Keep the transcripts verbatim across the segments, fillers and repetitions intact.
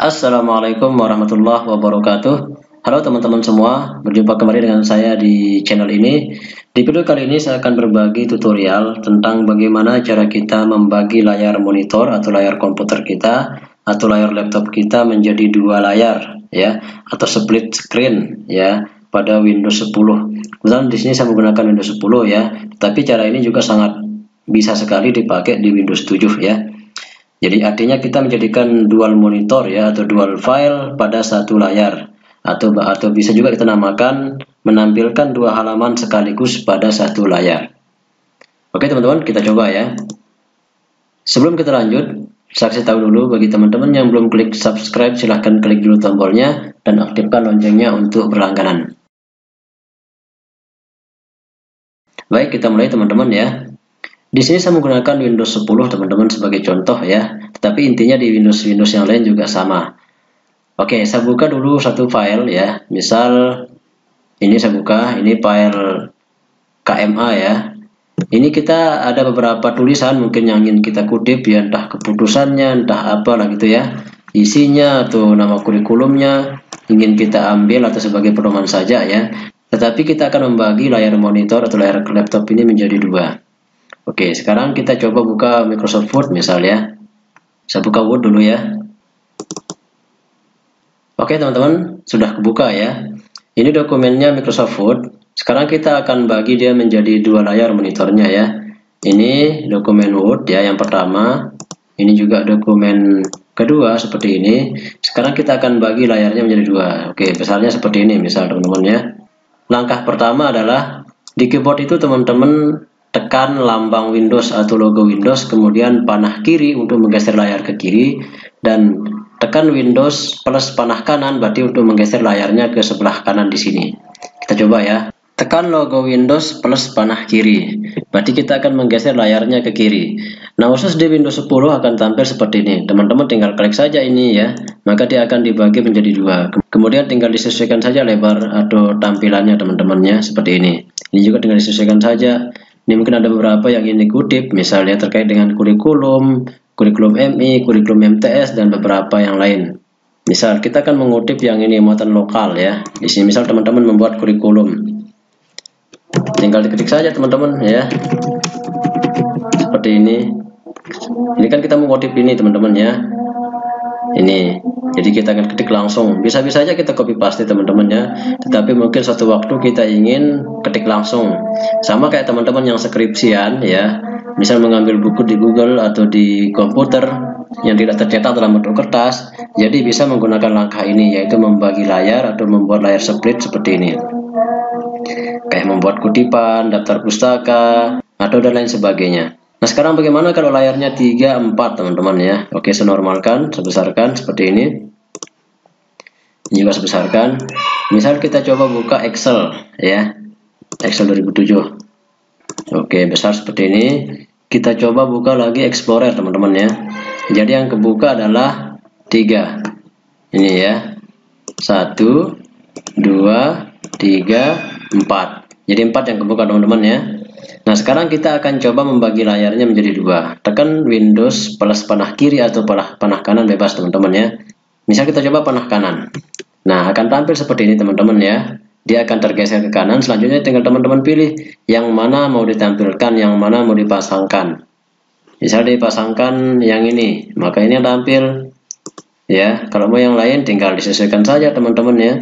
Assalamualaikum warahmatullahi wabarakatuh. Halo teman-teman semua, berjumpa kembali dengan saya di channel ini. Di video kali ini saya akan berbagi tutorial tentang bagaimana cara kita membagi layar monitor atau layar komputer kita atau layar laptop kita menjadi dua layar, ya, atau split screen, ya, pada Windows sepuluh. Kebetulan di sini saya menggunakan Windows sepuluh, ya, tapi cara ini juga sangat bisa sekali dipakai di Windows tujuh, ya. Jadi artinya kita menjadikan dual monitor, ya, atau dual file pada satu layar, atau atau bisa juga kita namakan menampilkan dua halaman sekaligus pada satu layar. Oke teman-teman, kita coba ya. Sebelum kita lanjut, saya kasih tahu dulu bagi teman-teman yang belum klik subscribe, silahkan klik dulu tombolnya dan aktifkan loncengnya untuk berlangganan. Baik, kita mulai teman-teman ya. Di sini saya menggunakan Windows sepuluh teman-teman sebagai contoh ya, tetapi intinya di Windows-Windows yang lain juga sama. Oke, saya buka dulu satu file ya. Misal ini saya buka, ini file K M A ya. Ini kita ada beberapa tulisan mungkin yang ingin kita kutip ya, entah keputusannya, entah apa lah gitu ya. Isinya atau nama kurikulumnya ingin kita ambil atau sebagai pedoman saja ya. Tetapi kita akan membagi layar monitor atau layar laptop ini menjadi dua. Oke, sekarang kita coba buka Microsoft Word misalnya. Saya buka Word dulu ya. Oke teman-teman, sudah kebuka ya. Ini dokumennya Microsoft Word. Sekarang kita akan bagi dia menjadi dua layar monitornya ya. Ini dokumen Word ya yang pertama. Ini juga dokumen kedua seperti ini. Sekarang kita akan bagi layarnya menjadi dua. Oke, besarnya seperti ini misal teman-teman ya. Langkah pertama adalah di keyboard itu teman-teman tekan lambang Windows atau logo Windows, kemudian panah kiri untuk menggeser layar ke kiri, dan tekan Windows plus panah kanan berarti untuk menggeser layarnya ke sebelah kanan di sini. Kita coba ya. Tekan logo Windows plus panah kiri, berarti kita akan menggeser layarnya ke kiri. Nah, khusus di Windows sepuluh akan tampil seperti ini. Teman-teman tinggal klik saja ini ya, maka dia akan dibagi menjadi dua. Kemudian tinggal disesuaikan saja lebar atau tampilannya teman-temannya seperti ini. Ini juga tinggal disesuaikan saja. Ini mungkin ada beberapa yang ingin dikutip, misalnya terkait dengan kurikulum, kurikulum M I, kurikulum M T S, dan beberapa yang lain. Misal kita akan mengutip yang ini muatan lokal ya. Di sini misal teman-teman membuat kurikulum, tinggal diketik saja teman-teman ya. Seperti ini. Ini kan kita mengutip ini teman-teman ya. Ini. Jadi kita akan ketik langsung. Bisa-bisa aja kita copy paste teman-teman ya. Tetapi mungkin suatu waktu kita ingin ketik langsung. Sama kayak teman-teman yang skripsian ya. Misal mengambil buku di Google atau di komputer yang tidak tercetak dalam bentuk kertas. Jadi bisa menggunakan langkah ini, yaitu membagi layar atau membuat layar split seperti ini. Kayak membuat kutipan, daftar pustaka, atau dan lain sebagainya. Nah sekarang bagaimana kalau layarnya tiga, empat teman-teman ya. Oke, saya normalkan, saya besarkan seperti ini. Ini juga saya besarkan. Misal kita coba buka Excel ya, Excel dua ribu tujuh. Oke, besar seperti ini. Kita coba buka lagi Explorer teman-teman ya. Jadi yang kebuka adalah tiga. Ini ya, satu, dua, tiga, empat. Jadi empat yang kebuka teman-teman ya. Nah sekarang kita akan coba membagi layarnya menjadi dua. Tekan Windows plus panah kiri atau panah, panah kanan bebas teman-teman ya. Misal kita coba panah kanan. Nah akan tampil seperti ini teman-teman ya. Dia akan tergeser ke kanan. Selanjutnya tinggal teman-teman pilih yang mana mau ditampilkan, yang mana mau dipasangkan. Misal dipasangkan yang ini, maka ini yang tampil ya. Kalau mau yang lain tinggal disesuaikan saja teman-teman ya.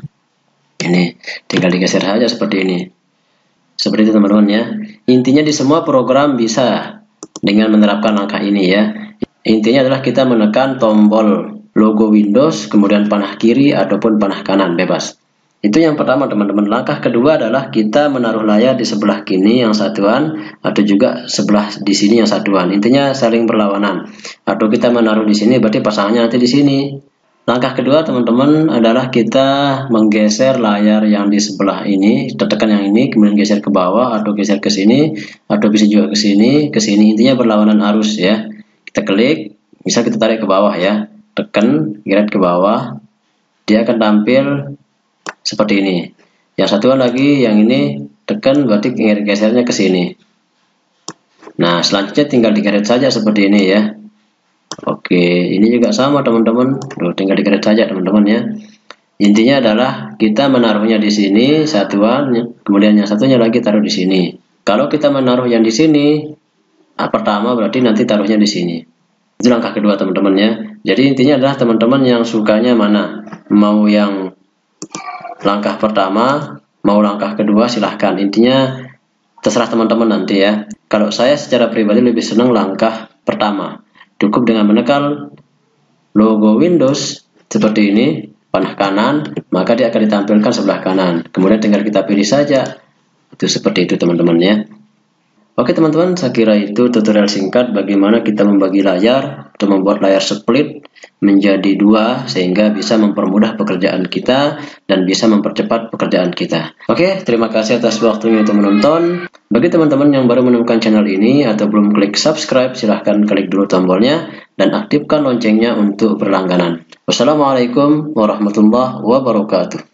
Ini tinggal digeser saja seperti ini. Seperti itu teman-teman ya. Intinya di semua program bisa dengan menerapkan langkah ini ya. Intinya adalah kita menekan tombol logo Windows, kemudian panah kiri ataupun panah kanan bebas. Itu yang pertama teman-teman. Langkah kedua adalah kita menaruh layar di sebelah kiri yang satuan, atau juga sebelah di sini yang satuan. Intinya saling berlawanan. Atau kita menaruh di sini berarti pasangannya nanti di sini. Langkah kedua teman-teman adalah kita menggeser layar yang di sebelah ini, tekan yang ini, kemudian geser ke bawah atau geser ke sini, atau bisa juga ke sini, ke sini. Intinya berlawanan arus ya. Kita klik, bisa kita tarik ke bawah ya, tekan, geret ke bawah, dia akan tampil seperti ini. Yang satuan lagi yang ini tekan berarti gesernya ke sini. Nah selanjutnya tinggal digeret saja seperti ini ya. Oke, ini juga sama teman-teman. Tuh, tinggal dikredit saja teman-teman ya. Intinya adalah kita menaruhnya di sini satuan, kemudian yang satunya lagi taruh di sini. Kalau kita menaruh yang di sini, nah, pertama berarti nanti taruhnya di sini. Itu langkah kedua teman-teman ya. Jadi intinya adalah teman-teman yang sukanya mana, mau yang langkah pertama, mau langkah kedua silahkan. Intinya terserah teman-teman nanti ya. Kalau saya secara pribadi lebih senang langkah pertama. Cukup dengan menekan logo Windows seperti ini, panah kanan, maka dia akan ditampilkan sebelah kanan. Kemudian tinggal kita pilih saja. Itu seperti itu teman-teman ya. Oke teman-teman, saya kira itu tutorial singkat bagaimana kita membagi layar atau membuat layar split menjadi dua sehingga bisa mempermudah pekerjaan kita dan bisa mempercepat pekerjaan kita. Oke, terima kasih atas waktunya untuk menonton. Bagi teman-teman yang baru menemukan channel ini atau belum klik subscribe, silahkan klik dulu tombolnya dan aktifkan loncengnya untuk berlangganan. Wassalamualaikum warahmatullahi wabarakatuh.